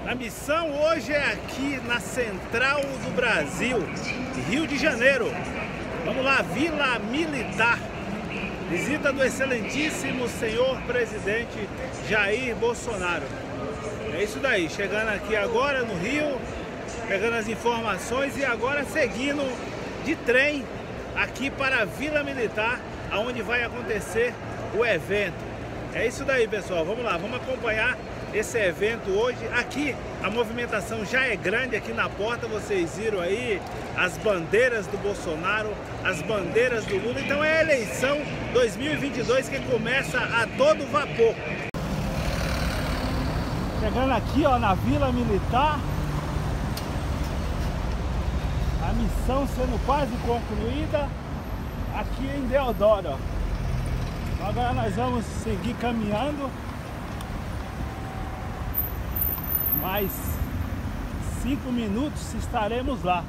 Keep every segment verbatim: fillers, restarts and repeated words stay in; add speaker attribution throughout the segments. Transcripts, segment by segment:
Speaker 1: A missão hoje é aqui na Central do Brasil, Rio de Janeiro. Vamos lá, Vila Militar. Visita do excelentíssimo senhor presidente Jair Bolsonaro. É isso daí, chegando aqui agora no Rio, pegando as informações e agora seguindo de trem aqui para a Vila Militar, aonde vai acontecer o evento. É isso daí, pessoal, vamos lá, vamos acompanhar esse evento hoje. Aqui a movimentação já é grande aqui na porta, vocês viram aí as bandeiras do Bolsonaro, as bandeiras do Lula. Então é a eleição dois mil e vinte e dois que começa a todo vapor. Chegando aqui, ó, na Vila Militar, a missão sendo quase concluída aqui em Deodoro, ó. Agora nós vamos seguir caminhando mais cinco minutos, estaremos lá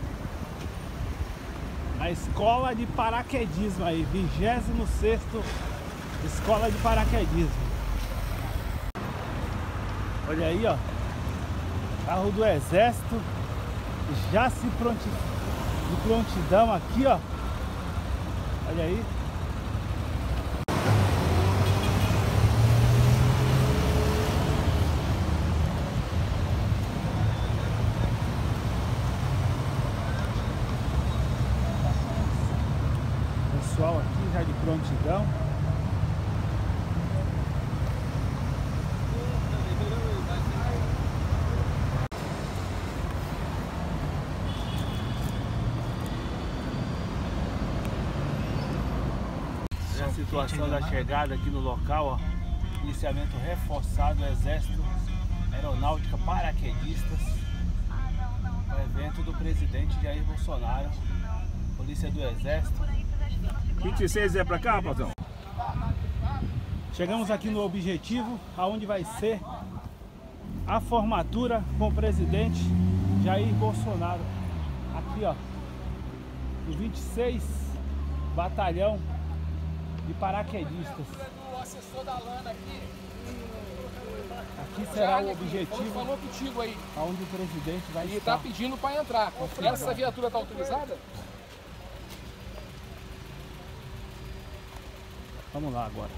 Speaker 1: na escola de paraquedismo aí, vigésimo sexto escola de paraquedismo. Olha aí, ó, carro do exército já se pronti... de prontidão aqui, ó. Olha aí. Pessoal aqui já de prontidão. A situação da chegada aqui no local, ó, policiamento reforçado, Exército, Aeronáutica, paraquedistas, o evento do presidente Jair Bolsonaro, Polícia do Exército.
Speaker 2: vinte e seis é pra cá, patrão?
Speaker 1: Chegamos aqui no objetivo, aonde vai ser a formatura com o presidente Jair Bolsonaro. Aqui, ó, o vinte e seis Batalhão de paraquedistas.
Speaker 3: O assessor da Lana aqui.
Speaker 1: Aqui será o objetivo.
Speaker 3: Falou contigo aí.
Speaker 1: Onde o presidente vai
Speaker 3: e
Speaker 1: estar.
Speaker 3: Tá pedindo para entrar. Essa viatura está autorizada?
Speaker 1: Vamos lá agora.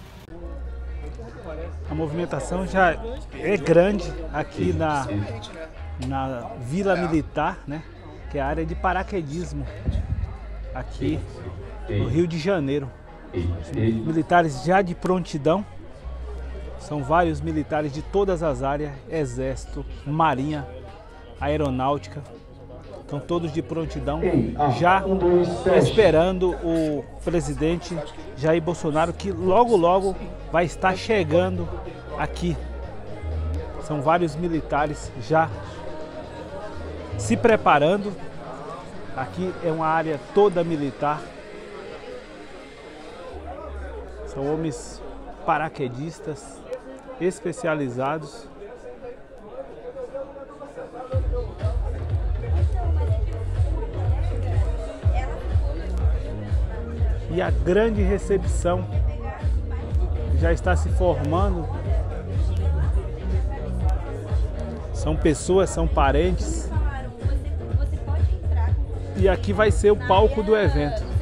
Speaker 1: A movimentação já é grande aqui na, na Vila Militar, né? Que é a área de paraquedismo aqui no Rio de Janeiro. Militares já de prontidão, são vários militares de todas as áreas, Exército, Marinha, Aeronáutica, estão todos de prontidão, já esperando o presidente Jair Bolsonaro, que logo logo vai estar chegando aqui. São vários militares já se preparando, aqui é uma área toda militar. São homens paraquedistas especializados. E a grande recepção já está se formando. São pessoas, são parentes. E aqui vai ser o palco do evento.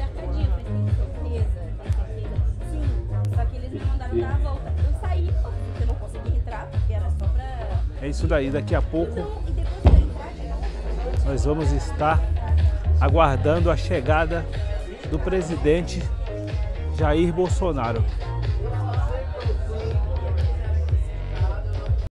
Speaker 1: É isso daí, daqui a pouco nós vamos estar aguardando a chegada do presidente Jair Bolsonaro.